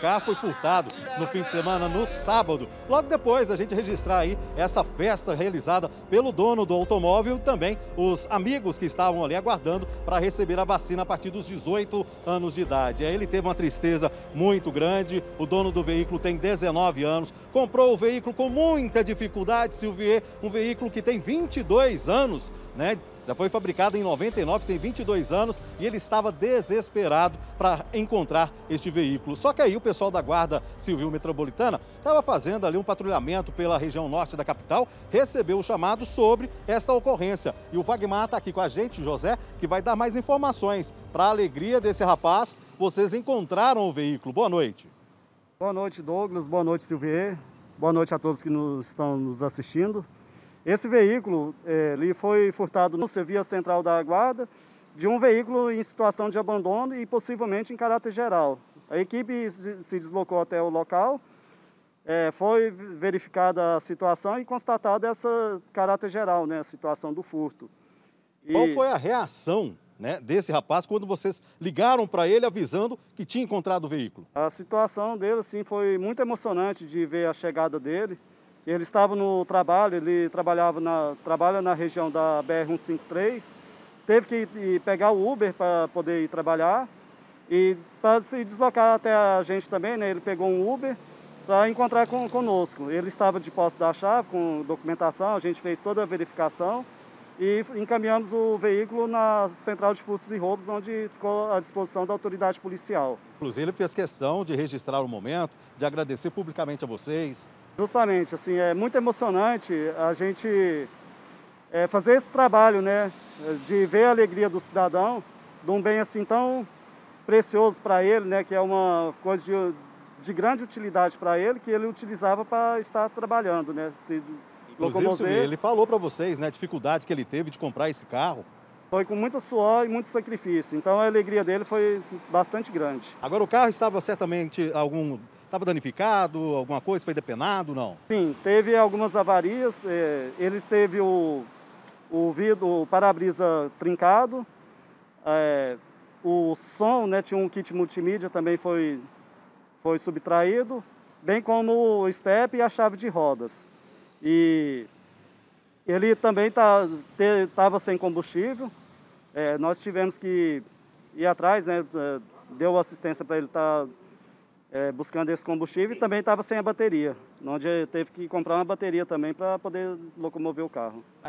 carro foi furtado no fim de semana, no sábado. Logo depois a gente registrar aí essa festa realizada pelo dono do automóvel e também os amigos que estavam ali aguardando para receber a vacina a partir dos 18 anos de idade. Aí ele teve uma tristeza muito grande, o dono do veículo tem 19 anos, comprou o veículo com muita dificuldade, Silvier, um veículo que tem 22 anos, né? Já foi fabricado em 99, tem 22 anos e ele estava desesperado para encontrar este veículo. Só que aí o pessoal da Guarda Civil Metropolitana estava fazendo ali um patrulhamento pela região norte da capital, recebeu o chamado sobre esta ocorrência. E o Wagmar está aqui com a gente, José, que vai dar mais informações. Para a alegria desse rapaz, vocês encontraram o veículo. Boa noite. Boa noite, Douglas. Boa noite, Silvier. Boa noite a todos que estão nos assistindo. Esse veículo ele foi furtado no Serviço Central da Guarda de um veículo em situação de abandono e possivelmente em caráter geral. A equipe se deslocou até o local, foi verificada a situação e constatada essa caráter geral, né, a situação do furto. Qual foi a reação, né, desse rapaz quando vocês ligaram para ele avisando que tinha encontrado o veículo? A situação dele assim, foi muito emocionante de ver a chegada dele. Ele estava no trabalho, ele trabalha na região da BR-153, teve que pegar o Uber para poder ir trabalhar e para se deslocar até a gente também, né, ele pegou um Uber para encontrar conosco. Ele estava de posse da chave, com documentação, a gente fez toda a verificação e encaminhamos o veículo na Central de Furtos e Roubos, onde ficou à disposição da autoridade policial. Inclusive, ele fez questão de registrar o momento, de agradecer publicamente a vocês. Justamente, assim, é muito emocionante a gente fazer esse trabalho, né, de ver a alegria do cidadão, de um bem assim tão precioso para ele, né, que é uma coisa de grande utilidade para ele, que ele utilizava para estar trabalhando, né, se Inclusive, ele falou para vocês, né, a dificuldade que ele teve de comprar esse carro. Foi com muito suor e muito sacrifício, então a alegria dele foi bastante grande. Agora, o carro estava certamente estava danificado, alguma coisa, foi depenado, não? Sim, teve algumas avarias, ele teve o vidro, o para-brisa trincado, o som, né, tinha um kit multimídia, também foi subtraído, bem como o estepe e a chave de rodas. E ele também estava sem combustível, nós tivemos que ir atrás, né, deu assistência para ele estar buscando esse combustível e também estava sem a bateria, onde teve que comprar uma bateria também para poder locomover o carro.